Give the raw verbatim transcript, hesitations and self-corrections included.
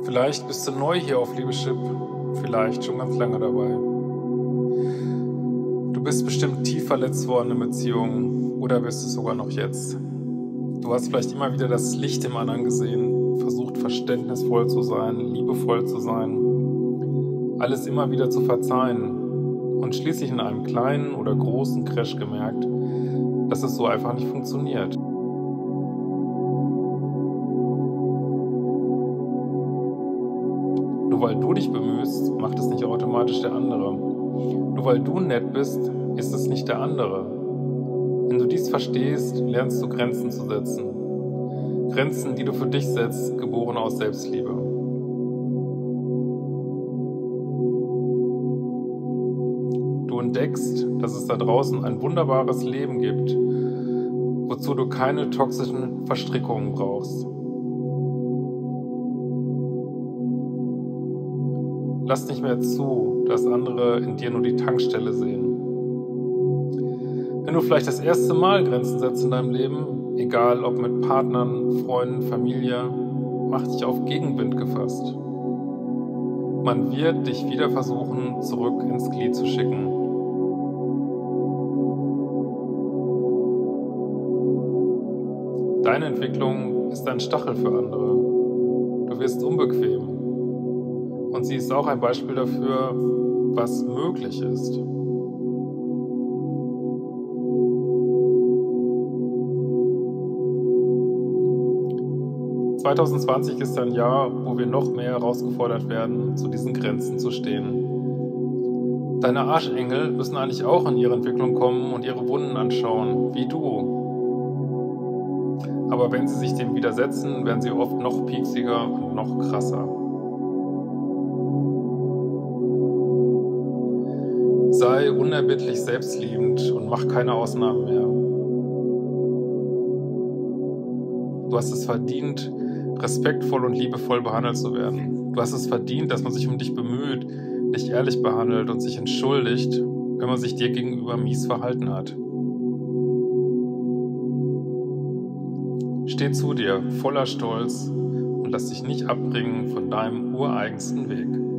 Vielleicht bist du neu hier auf Liebeschip, vielleicht schon ganz lange dabei. Du bist bestimmt tief verletzt worden in Beziehungen oder bist es sogar noch jetzt. Du hast vielleicht immer wieder das Licht im anderen gesehen, versucht verständnisvoll zu sein, liebevoll zu sein, alles immer wieder zu verzeihen und schließlich in einem kleinen oder großen Crash gemerkt, dass es so einfach nicht funktioniert. Nur weil du dich bemühst, macht es nicht automatisch der andere. Nur weil du nett bist, ist es nicht der andere. Wenn du dies verstehst, lernst du Grenzen zu setzen. Grenzen, die du für dich setzt, geboren aus Selbstliebe. Du entdeckst, dass es da draußen ein wunderbares Leben gibt, wozu du keine toxischen Verstrickungen brauchst. Lass nicht mehr zu, dass andere in dir nur die Tankstelle sehen. Wenn du vielleicht das erste Mal Grenzen setzt in deinem Leben, egal ob mit Partnern, Freunden, Familie, mach dich auf Gegenwind gefasst. Man wird dich wieder versuchen, zurück ins Glied zu schicken. Deine Entwicklung ist ein Stachel für andere. Du wirst unbequem. Und sie ist auch ein Beispiel dafür, was möglich ist. zwanzig zwanzig ist ein Jahr, wo wir noch mehr herausgefordert werden, zu diesen Grenzen zu stehen. Deine Arschengel müssen eigentlich auch in ihre Entwicklung kommen und ihre Wunden anschauen, wie du. Aber wenn sie sich dem widersetzen, werden sie oft noch pieksiger und noch krasser. Sei unerbittlich selbstliebend und mach keine Ausnahmen mehr. Du hast es verdient, respektvoll und liebevoll behandelt zu werden. Du hast es verdient, dass man sich um dich bemüht, dich ehrlich behandelt und sich entschuldigt, wenn man sich dir gegenüber mies verhalten hat. Steh zu dir, voller Stolz und lass dich nicht abbringen von deinem ureigensten Weg.